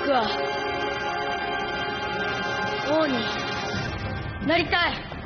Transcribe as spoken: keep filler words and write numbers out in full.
僕は王になりたい。